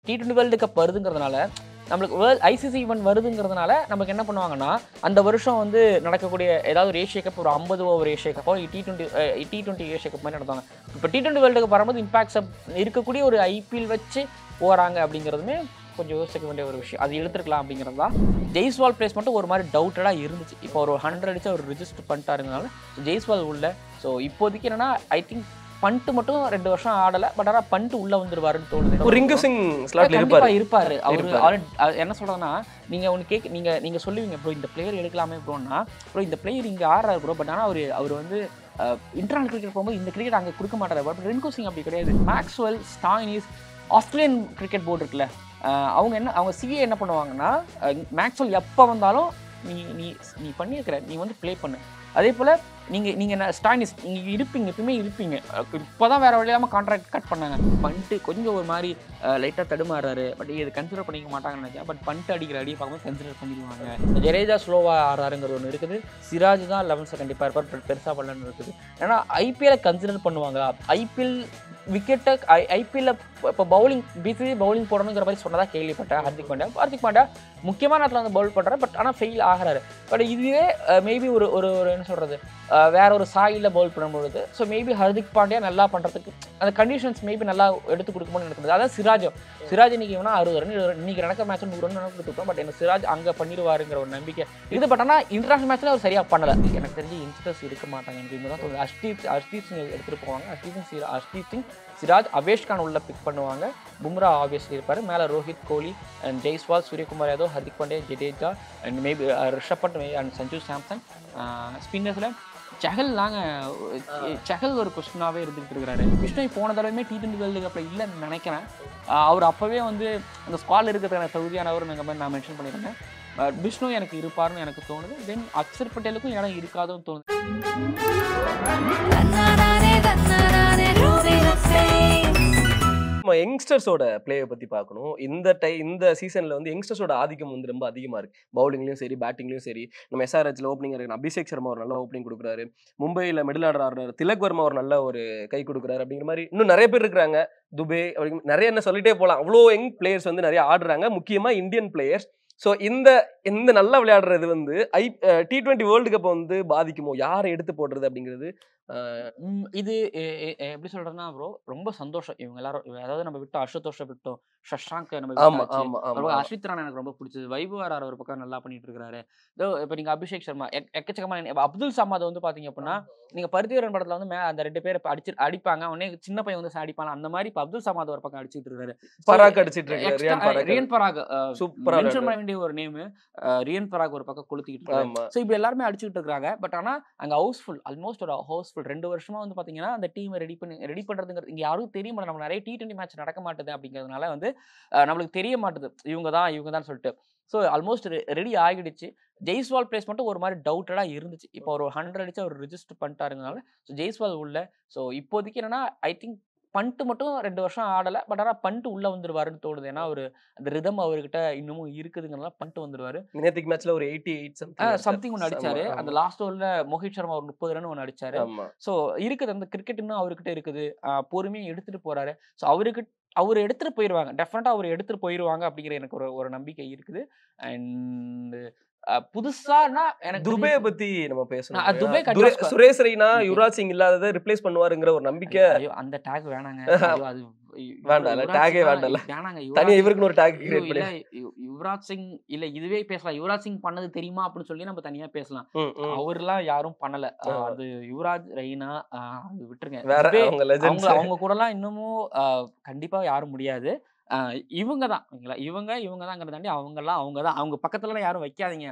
T20 world cup வருதுங்கிறதுனால நம்மளுக்கு ICC event வருதுங்கிறதுனால நமக்கு என்ன பண்ணுவாங்கன்னா அந்த வருஷம் வந்து நடக்கக்கூடிய ஏதாவது ஒரு ஏஷியா கப் ஒரு 50 ஓவர் ஏஷியா கப்போ T20 ஏஷியா கப் மாதிரி நடத்துவாங்க. இப்போ T20 வேர்ல்டு கப் வரும்போது இம்பாக்ட்ஸ் இருக்கக்கூடிய ஒரு ஐபிஎல் வச்சு போகிறாங்க அப்படிங்கிறதுமே கொஞ்சம் யோசிக்க வேண்டிய ஒரு விஷயம். அது எடுத்துருக்கலாம் அப்படிங்கிறது தான். ஜெய்ஸ்வால் பிளேஸ் மட்டும் ஒரு மாதிரி டவுட்டடாக இருந்துச்சு. இப்போ ஒரு 100 அடிச்சு அவர் ரிஜிஸ்டர் பண்ணிட்டாருங்கனால ஜெய்ஸ்வால் உள்ள. ஸோ இப்போதைக்கு என்னன்னா ஐ திங்க் பண்ட் மட்டும் 2 வருஷம் ஆடலை. பட் ஆனால் பண்ட் உள்ள வந்துருவாருன்னு தோணுது. ரிங்கு சிங் இருப்பாரு. அவர் என்ன சொல்றதுன்னா நீங்க சொல்லுவீங்க ப்ரோ இந்த பிளேயர் எடுக்கலாமே ப்ரோன்னா ப்ரோ இந்த பிளேயர் இங்கே ஆடுறாரு ப்ரோ. பட் ஆனால் அவர் வந்து இன்டர்நேஷனல் கிரிக்கெட் போகும்போது இந்த கிரிக்கெட் அங்கே கொடுக்க மாட்டாரு. பட் ரிங்கு சிங் அப்படி கிடையாது. Maxwell, Stoinis, Australian cricket board இருக்குல்ல, அவங்க சிஏ என்ன பண்ணுவாங்கன்னா மேக்ஸ்வெல் எப்போ வந்தாலும் நீ பண்ணியிருக்கிற நீ வந்து ப்ளே பண்ணு. அதே போல் நீங்கள் ஸ்டாயினிஸ் நீங்கள் இருப்பீங்க, எப்பயுமே இருப்பீங்க. இப்போ தான் வேறு வழி இல்லாமல் கான்ட்ராக்ட் கட் பண்ணாங்க. பண்ட்டு கொஞ்சம் ஒரு மாதிரி லைட்டாக தடுமாறுறாரு. பட் இது கன்சிடர் பண்ணிக்க மாட்டாங்கன்னு நினைச்சேன். பட் பண்ட் அடிக்கிற அடியை பார்க்கும்போது கன்சிடர் பண்ணிடுவாங்க. ஜடேஜா ஸ்லோவாக ஆடுறாருங்கிறது ஒன்று இருக்குது. சிராஜ் தான் 11 கண்டிப்பாக இருப்பார். பட் பெருசாக பண்ணலன்னு இருக்குது. ஏன்னா ஐபிஎல்லை கன்சிடர் பண்ணுவாங்களா? ஐபிஎல் விக்கெட்டை ஐபிஎல்ல இப்போ பிசிசி பவுலிங் போடணுங்கிற மாதிரி சொன்னதாக கேள்விப்பட்டேன். ஹர்திக் பாண்டியா முக்கியமான இடத்துல வந்து பவுல் பண்ணுறாரு. பட் ஆனால் ஃபெயில் ஆகிறாரு. பட் இதுவே மேபி ஒரு என்ன சொல்கிறது வேற ஒரு சாயில் பவுல் பண்ணும்பொழுது ஸோ மேபி ஹர்திக் பாண்டியா நல்லா பண்ணுறதுக்கு அந்த கண்டிஷன்ஸ் மேபி நல்லா எடுத்து கொடுக்கும்போது எனக்கு அதான் சிராஜ் இன்னைக்கு வேணா 60 ரன் இன்னைக்கு நடக்கிற மேட்ச் 100 ரன் கொடுத்துருக்கோம். பட் எனக்கு சிராஜ் அங்கே பண்ணிடுவாருங்கிற ஒரு நம்பிக்கை இது. பட் ஆனால் இன்டர்நேஷனல் மேட்ச்சில் அவர் சரியாக பண்ணலை. எனக்கு தெரிஞ்சு யங்ஸ்டர்ஸ் இருக்க மாட்டாங்க. எனக்கு இந்த தான் தோணுது. ஹர்ஷ்தீப் சிங் எடுத்துகிட்டு போவாங்க. ஹர்ஷ்தீப் சிங், சிராஜ், அவேஷ் கான் உள்ள பிக் பண்ணுவாங்க. பும்ரா ஆப்வியஸ்லி இருப்பார். மேலே Rohit, Kohli and Jaiswal, Suryakumar Yadav, Hardik Pandya, Jadeja and maybe Rishabh Pant and Sanju Samson. ஸ்பின்னர்ஸில் சஹல் ஒரு கொஸ்டினாகவே இருந்துகிட்டு இருக்கிறாரு. விஷ்ணு போன தடவையுமே T20 வேர்ல்டு கப்பில் இல்லைன்னு நினைக்கிறேன். அவர் அப்போவே வந்து அந்த ஸ்குவாடில் இருக்கிறதுக்கான தகுதியானவர் நான் மென்ஷன் பண்ணியிருந்தேன். விஷ்ணு எனக்கு இருப்பார்னு எனக்கு தோணுது. தென் அக்ஷர் பட்டேலுக்கும் இடம் இருக்காதுன்னு தோணுது. யங்ஸ்டர்ஸோட பிளேயை பற்றி பார்க்கணும். இந்த சீசனில் வந்து யங்ஸ்டர்ஸோட ஆதிக்கம் வந்து ரொம்ப அதிகமாக இருக்குது. பவுலிங்லையும் சரி, பேட்டிங்லையும் சரி. நம்ம SRHல ஓப்பனிங் இருக்கு. அபிஷேக் சர்மா ஒரு நல்ல ஓப்பனிங் கொடுக்குறாரு. மும்பையில் மிடில் ஆர்டர் ஆடுறாரு. திலக் வர்மா ஒரு நல்ல ஒரு கை கொடுக்குறாரு. அப்படிங்கிற மாதிரி இன்னும் நிறைய பேர் இருக்கிறாங்க. துபே அப்படி நிறைய என்ன சொல்லிட்டே போகலாம். அவ்வளோ யங் பிளேயர்ஸ் வந்து நிறைய ஆடுறாங்க. முக்கியமாக இந்தியன் பிளேயர்ஸ். ஸோ இந்த நல்லா விளையாடுறது வந்து T20 வேர்ல்டு கப்பை வந்து பாதிக்குமோ? யாரை எடுத்து போடுறது அப்படிங்கிறது இது எப்படி சொல்றதுன்னா ப்ரோ ரொம்ப சந்தோஷம். இவங்க எல்லாரும் அதாவது நம்ம விட்டோம் அசுதோஷ விட்டோம், சஷாங்க் நம்ம அஸ்வித் ராணா எனக்கு ரொம்ப பிடிச்சது. வைபவ் ஆர் ஒரு பக்கம் நல்லா பண்ணிட்டு இருக்காரு. இப்போ நீங்க அபிஷேக் சர்மா எக்கச்சக்கமான அப்துல் சமாத் வந்து பாத்தீங்க அப்படின்னா நீங்க பருத்திவரன் படத்துல வந்து அந்த 2 பேர் அடிப்பாங்க. உடனே சின்ன பையன் வந்து அடிப்பாங்க. அந்த மாதிரி இப்போ அப்துல் சமாத் ஒரு பக்கம் அடிச்சிட்டு இருக்காரு. பராக் அடிச்சிட்டு இருக்காரு. ரியன் பராக் சூப்பரா மென்ஷன் பண்ண வேண்டிய ஒரு நேம். ரியன் பராக் ஒரு பக்கம் கொளுத்திக்கிட்டு இருக்காரு. ஸோ இப்போ எல்லாருமே அடிச்சுட்டு இருக்காங்க. பட் ஆனா அங்க ஹவுஸ்ஃபுல் ஆல்மோஸ்ட் ஒரு ஹவுஸ்ஃபுல் 2 வருஷமா வந்து பாத்தீங்கன்னா அந்த டீம் ரெடி பண்றதுங்கிறது இங்க யாரும் தெரிய மாட்டேன். நம்ம நிறைய T20 மேட்ச் நடக்க மாட்டேது அப்படிங்கிறதுனால வந்து நம்மளுக்கு தெரிய மாட்டுது இவங்க தான் சொல்லிட்டு. ஸோ ஆல்மோஸ்ட் ரெடி ஆகிடுச்சு. ஜெய்ஸ்வால் பிளேஸ் மட்டும் ஒரு மாதிரி டவுட்டடா இருந்துச்சு. இப்போ ஒரு 100 அடிச்சு அவர் ரிஜிஸ்டர் பண்ணிட்டாருங்கனால ஸோ ஜெய்ஸ்வால் உள்ள. ஸோ இப்போதைக்கு என்னன்னா ஐ திங்க் பண்ட் மட்டும் 2 வருஷம் ஆடலை. பட் ஆனால் பண்ட் உள்ள வந்துருவாருன்னு தோணுது. ஏன்னா அந்த ரிதம் அவர்கிட்ட இன்னமும் இருக்குதுங்கிறதுனால பண்ட் வந்துருவாரு. நேத்திக் மேட்ச்ல ஒரு 88 சம்திங் ஒன்று அடிச்சாரு. அந்த லாஸ்ட் ஓவர்ல மோஹித் சர்மா ஒரு 30 ரன் ஒன்று அடிச்சாரு. ஸோ இருக்குது அந்த கிரிக்கெட் இன்னும் அவர்கிட்ட இருக்குது. பொறுமையை எடுத்துட்டு போறாரு. ஸோ அவர் எடுத்துட்டு போயிருவாங்க. டெஃபினட்டா அவர் எடுத்துட்டு போயிருவாங்க அப்படிங்கிற எனக்கு ஒரு நம்பிக்கை இருக்குது. அண்ட் புதுசானா எனக்கு துபே பத்தி நம்ம பேசணும். சுரேஷ் ரெய்னா யுவராஜ் சிங் இல்லாததை ரிப்ளேஸ் பண்ணுவாருங்கிற ஒரு நம்பிக்கை. அந்த டாக் வேணாங்க. அது வேண்டாம்ல, டாகே வேண்டாம்ல. தனியா இவருக்கு ஒரு டாக் கிரியேட் பண்ணி யுவராஜ் சிங் இல்ல இதுவே பேசலாம். யுவராஜ் சிங் பண்ணது தெரியுமா அப்படின்னு சொல்லி நம்ம தனியா பேசலாம். அவர்லாம் யாரும் பண்ணல. அது யுவராஜ் ரெய்னா அது விட்டுருங்க. அவங்க கூட எல்லாம் இன்னமும் கண்டிப்பா யாரும் முடியாது. இவங்க தான் இவங்கதாங்கிறத தாண்டி அவங்க பக்கத்துல யாரும் வைக்காதீங்க.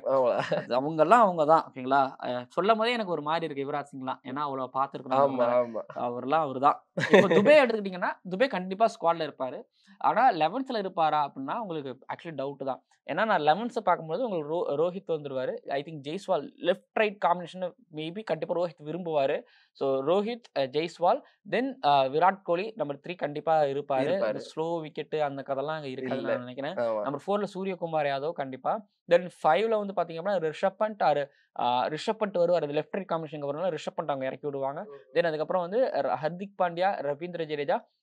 அவங்க தான் ஓகேங்களா. சொல்லும் போதே எனக்கு ஒரு மாதிரி இருக்கு யுவராஜ் சிங்லாம். ஏன்னா அவ்வளவு பாத்துருக்கணும். அவர் தான். இப்போ துபே எடுத்துக்கிட்டீங்கன்னா துபே கண்டிப்பா ஸ்குவாட்ல இருப்பாரு. ஆனா 11th இருப்பாரா அப்படின்னா உங்களுக்கு ஆக்சுவலி டவுட் தான். ஏன்னா நான் 11th பார்க்கும்போது உங்களுக்கு ரோஹித் வந்துருவாரு. I think Jaiswal left right combination maybe கண்டிப்பா ரோஹித் விரும்புவாரு. So Rohit, Jaiswal, then Virat Kohli number 3 கண்டிப்பா இருப்பாரு. ஸ்லோ விக்கெட் அந்த கதெல்லாம் அங்க இருக்காதுன்னு நான் நினைக்கிறேன். நம்பர் 4ல சூரியகுமார் யாதவ் கண்டிப்பா. தென் 5ல வந்து பாத்தீங்க அப்படின்னா ரிஷப் பண்ட் வருவார். அது லெஃப்ட் ரைட் காம்பினேஷன் வரனால ரிஷப் பண்ட் அவங்க இறக்கி விடுவாங்க. தென் அதுக்கப்புறம் வந்து ஹர்திக் பாண்டியா, ரவீந்திர ஜடேஜா,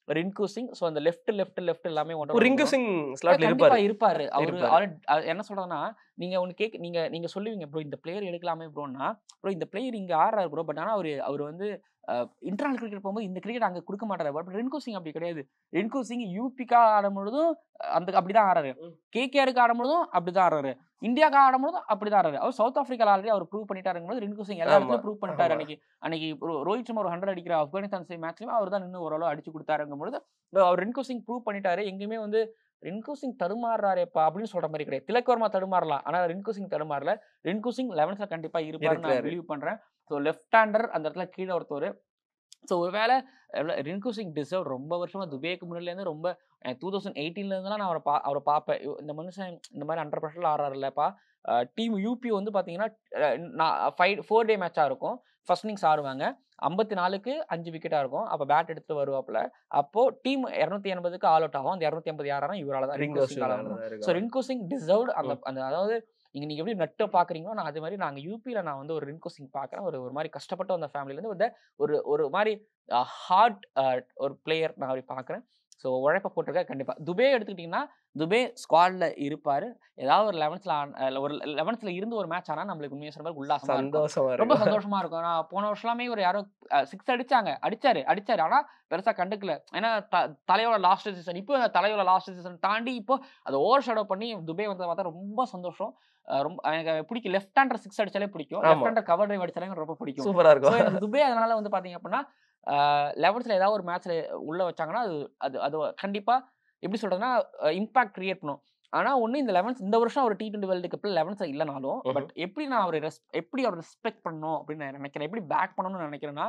ரின்கு சிங். ஸோ அந்த லெஃப்ட் எல்லாமே ரிங்கு சிங் ஸ்லாட்ல கண்டிப்பா இருப்பாரு. இருப்பாரு. அவரு இருப்பாரு. என்ன சொல்றதுன்னா, நீங்க ஒண்ணு நீங்க சொல்லுவீங்க ப்ரோ இந்த பிளேயர் எடுக்கலாமே ப்ரோன்னா, ப்ரோ இந்த பிளேயர் இங்க ஆடுறாரு ப்ரோ. பட் ஆனா அவரு வந்து இன்டர்நேஷனல் கிரிக்கெட் போகும்போது இந்த கிரிக்கெட் அங்க குடுக்க மாட்டாரு. பட் ரின்கு சிங் அப்படி கிடையாது. ரின்கு சிங் யூபிக்காக ஆடும்பொழுதும் அப்படிதான் ஆடுறாரு. கேகேஆருக்கு ஆடும்பொழுதும் அப்படிதான் ஆடுறாரு. இந்தியாக்காக ஆடும்பொழுதும் அப்படிதான் ஆடுறாரு. அவர் சவுத் ஆப்பிரிக்கால ஆல்ரெடி அவர் ப்ரூவ் பண்ணிட்டாருங்கும்போது ரின்கு சிங் எல்லா ஆமா, இடத்துலயும் ப்ரூவ் பண்ணிட்டாரு. ஆமா. அன்னைக்கு ரோஹித் சர்மா ஒரு 100 அடிக்கிற ஆப்கானிஸ்தான் மேட்ச்லயும் அவர் தான் நின்னு ஓரளவு அடிச்சு குடுத்தாருங்கும்பொழுது, அவர் ரின்கு சிங் ப்ரூவ் பண்ணிட்டாரு. எங்கேயுமே வந்து ரின்கு சிங் தடுமாறுறாரேப்பா அப்படின்னு சொல்ற மாரி கிடையாது. திலக் வர்மா தடுமாறலாம். ஆனா ரின்கு சிங் தடுமாறல. ரின்கு சிங் 11ல கண்டிப்பா இருப்பாருன்னு நான் இருக்கிறாரு. பிலீவ் பண்றேன். ஸோ லெஃப்ட் ஹேண்டர் அந்த இடத்துல கீழ ஒருத்தவரு. ஸோ ஒருவேள ரின்கு சிங் டிசர்வ் ரொம்ப வருஷமா துபேக்கு முன்னாடிலேருந்து ரொம்ப 2018ல இருந்துலாம் நான் அவர பார்ப்பேன். இந்த மனுஷன் இந்த மாரி அண்டர் பிரஷர்ல ஆடுறாருல்லப்பா. டீம் யூபி வந்து பார்த்தீங்கன்னா, நான் 4 டே மேட்சா இருக்கும். ஃபர்ஸ்ட் இன்னிங்ஸ் ஆடுவாங்க. 54க்கு 5 விக்கெட்டா இருக்கும். அப்ப பேட் எடுத்துட்டு வருவாப்புல. அப்போ டீம் 280க்கு ஆல் அவுட் ஆகும். அந்த 280 யாரானா இவரால தான் ரின்கு சிங்கால வரும். ஸோ ரின்கு சிங் டிசர்வ்ட் அந்த அந்த அதாவது நீங்க எப்படி நட்ட பார்க்குறீங்களோ, நான் அதே மாரி நாங்க யூபில நான் வந்து ஒரு ரின்கு சிங் பார்க்குறேன். ஒரு மாரி கஷ்டப்பட்டு வந்த ஃபேமிலிலேருந்து ஒரு ஒரு மாரி ஹார்ட் ஒரு பிளேயர் நான் அப்படி பார்க்குறேன். ஸோ உழைப்ப போட்டிருக்காரு கண்டிப்பா. துபே எடுத்துக்கிட்டீங்கன்னா, துபே ஸ்குவாட்ல இருப்பாரு. ஏதாவது ஒரு 11ல இருந்து ஒரு மேட்ச் ஆனா நம்மளுக்கு உண்மையா சொல்ற மாரி உல்லாசமா இருக்கும். சந்தோஷமா ரொம்ப இருக்கும். சந்தோஷமா இருக்கும். நான் போன வருஷலாமே ஒரு யாரோ 6 அடிச்சாங்க. அடிச்சாரு. ஆனா பெருசா கண்டுக்கல. ஏன்னா தலையோட லாஸ்ட் சீசன். இப்போ தலையோட லாஸ்ட் சீசன் தாண்டி இப்போ அத ஓவர் ஷேடோ பண்ணி துபே வந்தத பார்த்தா ரொம்ப சந்தோஷம். ரொம்ப எனக்கு பிடிக்கும். லெஃப்ட் ஹேண்டர் 6 அடிச்சாலே பிடிக்கும். லெஃப்ட் ஆமா. ஹேண்டர் கவர் டிரைவ் அடிச்சாலே எனக்கு ரொம்ப பிடிக்கும். சூப்பரா ஸோ இருக்கும். எனக்கு துபே அதனால வந்து பார்த்தீங்க அப்படின்னா, 11ல ஏதாவது ஒரு மேட்ச்ல உள்ள வச்சாங்கன்னா, அது அது அது கண்டிப்பா எப்படி சொல்றதுன்னா, இம்பாக்ட் கிரியேட் பண்ணும். ஆனா ஒண்ணு இந்த 11த் இந்த வருஷம் ஒரு T20 வேர்ல்ட் கப்ல 11த் இல்லனாலும், பட் எப்படி நான் அவர எப்படி அவர ரெஸ்பெக்ட் பண்ணணும் அப்படின்னு நான் நினைக்கிறேன். எப்படி பேக் பண்ணணும்னு நினைக்கிறேன்னா,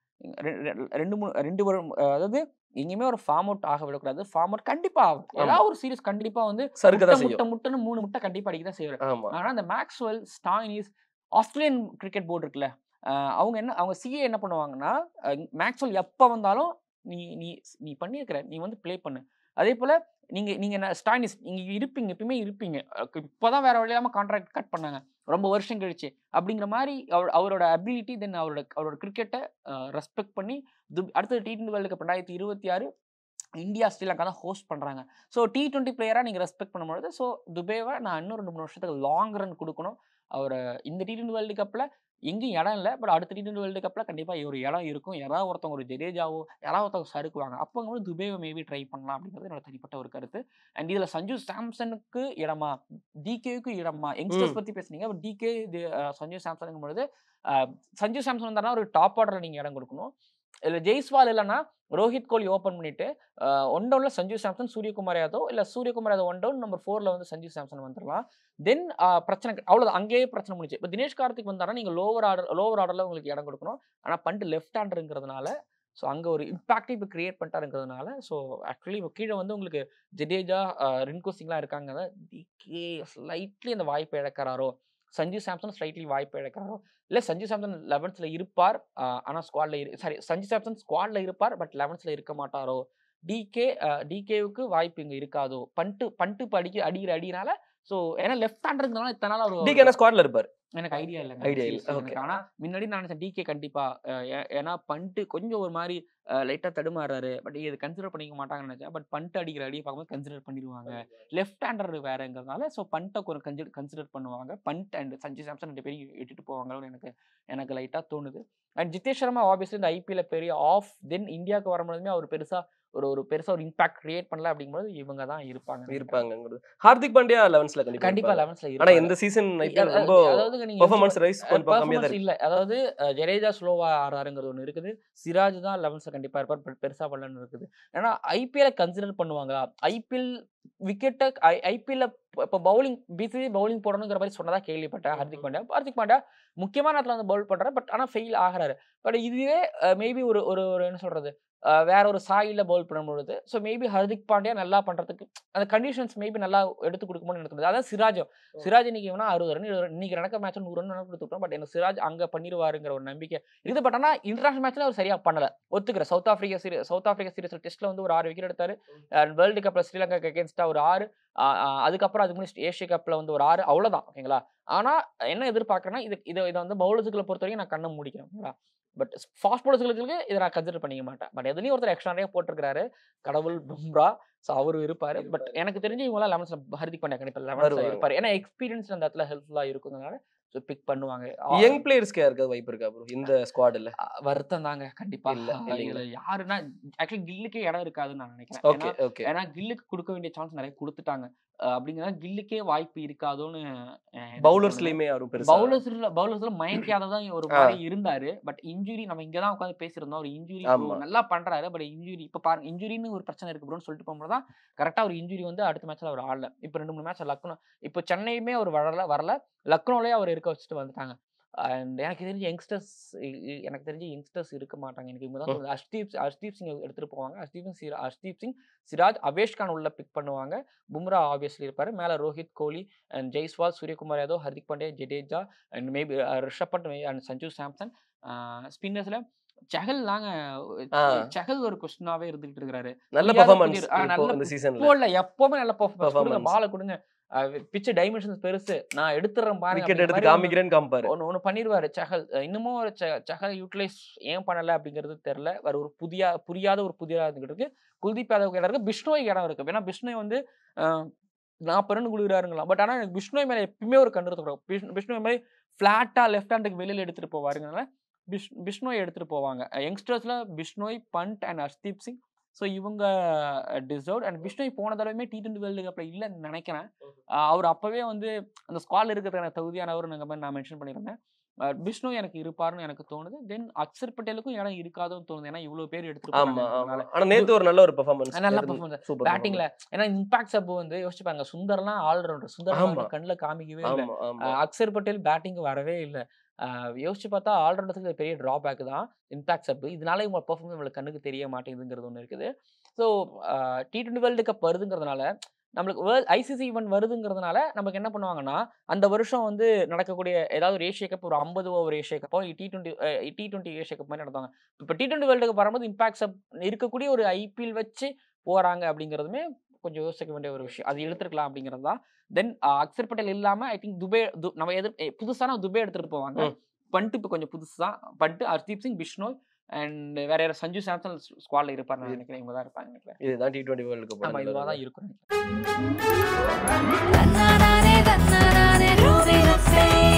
2 வரும் அதாவது எங்கேயுமே ஒரு ஃபார்ம் அவுட் ஆக விடக்கூடாது. ஃபார்ம் அவுட் கண்டிப்பா ஆகும். ஆமா. ஏதாவது ஒரு சீரிஸ் கண்டிப்பா வந்து சறுக்க தான் செய்யும். முட்டன்னு 3 முட்டை கண்டிப்பா அடிக்க தான் செய்வாரு. ஆமா. ஆனா அந்த Maxwell, Stoinis, Australian cricket board இருக்குல்ல, அவங்க சிஏ என்ன பண்ணுவாங்கன்னா, மேக்ஸ்வெல் எப்ப வந்தாலும் நீ நீ நீ பண்ணியிருக்கிற. நீ வந்து ப்ளே பண்ணு. அதேபோல நீங்க நீங்க ஸ்டாயினிஸ் நீங்க இருப்பீங்க. எப்பயுமே இருப்பீங்க. இப்பதான் வேற வழி இல்லாம கான்ட்ராக்ட் கட் பண்ணாங்க. ரொம்ப வருஷம் கழிச்சு. அப்படிங்கிற மாரி அவரோட அபிலிட்டி தென் அவரோட கிரிக்கெட்ட ரெஸ்பெக்ட் பண்ணி அடுத்தது T20 world cup 2026 India, Sri Lanka தான் ஹோஸ்ட் பண்றாங்க. ஸோ T20 பிளேயரா நீங்க ரெஸ்பெக்ட் பண்ணும்பொழுது, ஸோ துபேவ நான் இன்னும் 2, 3 வருஷத்துக்கு லாங் ரன் குடுக்கணும். அவர இந்த T20 வேர்ல்ட் கப்ல எங்கேயும் இடம் இல்ல. பட் அடுத்த T20 வேர்ல்ட் கப்ல கண்டிப்பா ஒரு இடம் இருக்கும். யாராவது ஒருத்தவங்க ஒரு ஜடேஜாவோ, யாராவது ஒருத்தவங்க சறுக்குவாங்க. அப்பங்கும்போது துபேவ மேபி ட்ரை பண்ணலாம் அப்படிங்கிறது என்னோட தனிப்பட்ட ஒரு கருத்து. அண்ட் இதுல சஞ்சு சாம்சனுக்கு இடமா? டிகேவுக்கு இடமா? யங்ஸ்டர்ஸ் பத்தி பேசுனீங்க. பட் டிகே சஞ்சு சாம்சனுங்கும் பொழுது, அ சஞ்சு சாம்சன் வந்தாருன்னா ஒரு டாப் ஆர்டர்ல நீங்க இடம் குடுக்கணும். இல்ல ஜெய்ஸ்வால் இல்லன்னா, ரோஹித் கோலி ஓப்பன் பண்ணிட்டு, 1 டவுன்ல சஞ்சு சாம்சன், சூரியகுமார் யாதவ் இல்ல சூரியகுமார் யாதவ் 1 டவுன் நம்பர் 4ல வந்து சஞ்சு சாம்சன் வந்துரலாம். தென் பிரச்சனை அவ்வளவுதான். அங்கேயே பிரச்சனை முடிஞ்சுச்சு. இப்ப தினேஷ் கார்த்திக் வந்தாருன்னா, நீங்க லோவர் ஆர்டர்ல உங்களுக்கு இடம் குடுக்கணும். ஆனா பண்ட் லெஃப்ட் ஹேண்டர்ங்கிறதுனால, ஸோ அங்க ஒரு இம்பாக்ட் இப்ப கிரியேட் பண்ணிட்டாருங்கிறதுனால, ஸோ ஆக்சுவலி கீழ வந்து உங்களுக்கு ஜடேஜா, ரின்கு சிங்லாம் இருக்காங்க. டிகே ஸ்லைட்லி அந்த வாய்ப்ப இழக்கிறாரோ! சஞ்சு சாம்சன் ஸ்லைட்லி வாய்ப்பு இழக்கிறாரோ! இல்ல சஞ்சு சாம்சன் 11த்ல இருப்பார். ஆனா ஸ்குவாட்ல சஞ்சு சாம்சன் ஸ்குவாட்ல இருப்பார். பட் 11த்ல இருக்க மாட்டாரோ! டிகேவுக்கு வாய்ப்பு இங்க இருக்காதோ! பண்ட் இப்ப அடிக்கிற அடியினால ஸோ ஏன்னா லெஃப்ட் ஹேண்டர்ங்கிறதுனால இத்தன நாள் அவரு டிகே ஸ்குவாட்ல இருப்பாரு. எனக்கு ஐடியா இல்லங்க. ஐடியா இல்ல. Seriously okay. எனக்கு. ஆனா முன்னாடி நான் நினைச்சேன் டிகே கண்டிப்பா ஏன்னா பண்ட் கொஞ்சம் ஒரு மாரி லைட்டா தடுமாறுறாரு. பட் இது கன்சிடர் பண்ணிக்க மாட்டாங்கன்னு நினைச்சேன். பட் பண்ட் அடிக்கிற அடிய பார்க்கும்போது கன்சிடர் பண்ணிருவாங்க. லெஃப்ட் ஹேண்டர் வேறங்கிறதுனால ஸோ பண்ட்ட கொஞ்சம் கன்சிடர் பண்ணுவாங்க. பண்ட் அண்ட் சஞ்சு சாம்சன் 2 பேரையும் இட்டுட்டு போவாங்கன்னு எனக்கு லைட்டா தோணுது. அண்ட் ஜிதேஷ் சர்மா ஆப்வியஸ்லி இந்த ஐபிஎல்ல பெரிய ஆஃப் தென் இந்தியாவுக்கு வரும்பொழுதுமே அவர் பெருசா ஒரு இம்பாக்ட் கிரியேட் பண்ணல அப்படிங்கும்போது இவங்க தான் இருப்பாங்கங்கிறது. ஹார்திக் பாண்டியா 11ல கண்டிப்பா இருப்பாரு. 11ல ஆனா இருப்பாரு. இந்த சீசன் ஐபிஎல் ரொம்ப அதாவது நீங்க பெர்ஃபார்மன்ஸ் ரைஸ் கொஞ்சம் கம்மியா தான் பெர்ஃபார்மன்ஸ் இருக்கு. இல்ல. அதாவது ஜடேஜா ஸ்லோவா ஆடுறாருங்கிறது ஒண்ணு இருக்குது. சிராஜ் தான் 11ல கண்டிப்பா இருப்பார். பட் பெருசா பண்ணலன்னு இருக்குது. ஏன்னா ஐபிஎல்ல கன்சிடர் பண்ணுவாங்களா? ஐபிஎல் விக்கெட்ட ஐபிஎல்ல இப்ப பிசிசி பவுலிங் போடணுங்கிற மாரி சொன்னதா கேள்விப்பட்டேன் ஹார்திக் பாண்டியா முக்கியமான நேரத்துல வந்து பவுல் பண்றாரு. பட் ஆனா ஃபெயில் ஆகுறாரு. பட் இதுவே மேபி ஒரு ஒரு ஒரு என்ன சொல்றது? வேற ஒரு சாயில பவுல் பண்ணும்பொழுது, ஸோ மேபி ஹர்திக் பாண்டியா நல்லா பண்றதுக்கு அந்த கண்டிஷன்ஸ் மேபி நல்லா எடுத்து குடுக்குமோன்னு எனக்கு தோணுது. அதான் சிராஜ் இன்னைக்கு வேணா 60 ரன் இன்னைக்கு நடக்கிற மேட்ச்ல 100 ரன் வேணா குடுத்துட்டோம். பட் எனக்கு சிராஜ் அங்க பண்ணிருவாருங்கிற ஒரு நம்பிக்கை இருக்குது. பட் ஆனா இன்டர்நேஷனல் மேட்ச்ல அவர் சரியா பண்ணல. ஒத்துக்கிறேன். சவுத் ஆப்பிரிக்கா சீரிஸ்ல டெஸ்ட்ல வந்து ஒரு 6 விக்கெட் எடுத்தாரு. வேர்ல்டு கப்ல ஸ்ரீலங்காக்கு அகைன்ஸ்டா ஒரு 6 அதுக்கப்புறம் அதுக்கு முன்னாடி ஏசியா கப்ல வந்து ஒரு 6 அவ்வளவுதான். ஓகேங்களா? ஆனா என்ன எதிர்பார்க்கிறேன்னா, இத வந்து பவுலர்ஸ்கள பொறுத்தவரைக்கும் நான் கண்ண மூடிக்கிறேன். ஓகேங்களா? பட் ஃபாஸ்ட் பவுலர்ஸ்களுக்கு இதை நான் கன்சிடர் பண்ணிக்க மாட்டேன். பட் எதுலயும் ஒருத்தர் எக்ஸ்ட்ரா நிறைய போட்டிருக்காரு, கடவுள் பும்ரா. ஸோ அவரு இருப்பாரு. பட் எனக்கு தெரிஞ்சு இவங்களாம் 11ல ஹர்திக் பாண்டியா கண்டிப்பா 11ல இருப்பாரு. ஏன்னா எக்ஸ்பீரியன்ஸ் அந்த இடத்துல ஹெல்ப்ஃபுல்லா இருக்குங்கிறதுனால ஸோ பிக் பண்ணுவாங்க. யங் பிளேயர்ஸ்க்கு யாருக்காவது வாய்ப்பு இருக்கா ப்ரோ இந்த ஸ்குவாட்ல? வருத்தம் தாங்க கண்டிப்பா. இல்ல யாருன்னா ஆக்சுவலி கில்லுக்கே இடம் இருக்காதுன்னு நான் நினைக்கிறேன். Okay okay. ஏன்னா கில்லுக்கு கொடுக்க வேண்டிய சான்ஸ் நிறைய கொடுத்துட்டாங்க. அப்படிங்கிறத கில்லுக்கே வாய்ப்பு இருக்காதோன்னு பவுலர்ஸ்லயுமே யாரும் பெருசா பவுலர்ஸ்ல மயங்க் யாதவ் தான் ஒரு மாதிரி இருந்தாரு. பட் இன்ஜுரி நம்ம இங்க தான் உட்காந்து பேசியிருந்தோம். ஒரு இன்ஜுரி நல்லா பண்றாரு. பட் இன்ஜுரி இப்ப பாருங்க இன்ஜுரின்னு ஒரு பிரச்சனை இருக்கு ப்ரோன்னு சொல்லிட்டு போகும்போது தான் கரெக்டா ஒரு இன்ஜுரி வந்து அடுத்த மேட்ச்ல அவர் ஆடல. இப்போ 2-3 மேட்ச் லக்னோ இப்போ சென்னையுமே அவர் வரல லக்னோலயே அவர் இருக்க வச்சுட்டு வந்துட்டாங்க. அண்ட் எனக்கு தெரிஞ்சு யங்ஸ்டர்ஸ் இருக்க மாட்டாங்க. எனக்கு இவங்க தான் சொல்லுது. ஹர்ஷ்தீப் சிங் எடுத்துட்டு போவாங்க. ஹர்ஷ்தீப் சிங், சிராஜ், அவேஷ் கான் உள்ள பிக் பண்ணுவாங்க. பும்ரா ஆப்வியஸ்லி இருப்பாரு. மேல Rohit, Kohli and Jaiswal, Suryakumar Yadav, Hardik Pandya, Jadeja and maybe Rishabh Pant and Sanju Samson. ஸ்பின்னர்ஸ்ல சஹல் ஒரு கொஸ்டினாவே இருந்துகிட்டு இருக்காரு. நல்ல பெர்ஃபார்மன்ஸ் இந்த சீசன்ல போல எப்பவுமே நல்ல பெர்ஃபார்மன்ஸ். பால கொடுங்க, பிட்ச் டைமென்ஷன்ஸ் பெருசு, நான் எடுத்துறேன் பாருங்க, விக்கெட் எடுத்து காமிக்கிறேன்னு காம்பாரு. ஒன்னு பண்ணிடுவாரு சஹல். இன்னமும் சஹல் யூட்டிலைஸ் ஏன் பண்ணல அப்படிங்கிறது தெரியல. ஒரு புரியாத ஒரு புதிய இருக்கு. குல்தீப் யாதவ் இடம் இருக்கு, பிஷ்ணோய் இடம் இருக்கு. ஏன்னா பிஷ்ணோய் வந்து 40 ரன் கொடுக்குறாருங்களா. பட் ஆனா எனக்கு பிஷ்ணோய் மேல எப்பயுமே ஒரு கண்டு இருக்கும். பிஷ்ணோய் மாதிரி பிளாட்டா லெஃப்ட் ஹேண்டுக்கு வெளியில எடுத்துட்டு போவாருங்கனால பிஷ்ணோய் எடுத்துட்டு போவாங்க. யங்ஸ்டர்ஸ்ல பிஷ்ணோய், பண்ட் அண்ட் ஹர்ஷ்தீப் சிங். ஸோ இவங்க டிசர்வ். அண்ட் பிஷ்ணோய் போன தடவையுமே T20 வேர்ல்டு கப்ல இல்லைன்னு நினைக்கிறேன். அவர் அப்பவே வந்து அந்த ஸ்குவாட்ல இருக்கிறதுக்கான தகுதியானவர் நான் மென்ஷன் பண்ணியிருந்தேன். பிஷ்ணோய் எனக்கு இருப்பாருன்னு எனக்கு தோணுது. தென் அக்ஷர் பட்டேலுக்கும் இடம் இருக்காதுன்னு தோணுது. ஏன்னா இவ்வளவு பேர் எடுத்துருக்காங்க. ஆனா நேத்து ஒரு நல்ல ஒரு பெர்ஃபார்மன்ஸ், நல்ல பெர்ஃபார்மன்ஸ் பேட்டிங்ல. ஏன்னா இம்பாக்ட் சப் வந்து யோசிச்சு பாருங்க, சுந்தர்லாம் ஆல்ரவுண்டர், சுந்தர் கண்ணுல காமிக்கவே இல்லை. அக்ஷர் பட்டேல் பேட்டிங் வரவே இல்லை. யோசிச்சு பார்த்தா ஆல்ரவுண்டர்ஸ்க்கு பெரிய டிராபேக் தான் இம்பாக்ட் சப். இதனால இவங்க பெர்ஃபார்மன்ஸ் நம்மளுக்கு கண்ணுக்கு தெரிய மாட்டேங்குதுங்கிறது ஒன்று இருக்குது. ஸோ T20 வேர்ல்டு கப் வருதுங்கிறதுனால நம்மளுக்கு ஐசிசி ஈவெண்ட் வருதுங்கிறதுனால நமக்கு என்ன பண்ணுவாங்கன்னா, அந்த வருஷம் வந்து நடக்கக்கூடிய ஏதாவது ஒரு ஏஷியா கப், ஒரு 50 ஓவர் ஏஷியா கப்போ T20 ஏஷியா கப் மாதிரி நடத்துவாங்க. இப்போ T20 வேர்ல்டு கப் வரும்போது இம்பாக்ட் சப் இருக்கக்கூடிய ஒரு IPL வச்சு போறாங்க அப்படிங்கிறதுமே கொஞ்சம் யோசிக்க வேண்டிய ஒரு விஷயம். அது எடுத்துருக்கலாம் அப்படிங்கிறது தான். தென் அக்ஷர் பட்டேல் இல்லாம ஐ திங்க் நம்ம புதுசான துபே எடுத்துட்டு போவாங்க. பண்ட் இப்போ கொஞ்சம் புதுசு தான். பண்ட், ஹர்ஷ்தீப் சிங், பிஷ்ணோய் அண்ட் வேற யாரும் சஞ்சு சாம்சன் ஸ்குவாட்ல இருப்பாரு நினைக்கிறேன். இவங்க தான் இருப்பாங்க நினைக்கிறேன். இதுதான் T20 வேர்ல்டு கப். ஆமா, இதுவா தான் இருக்கும்.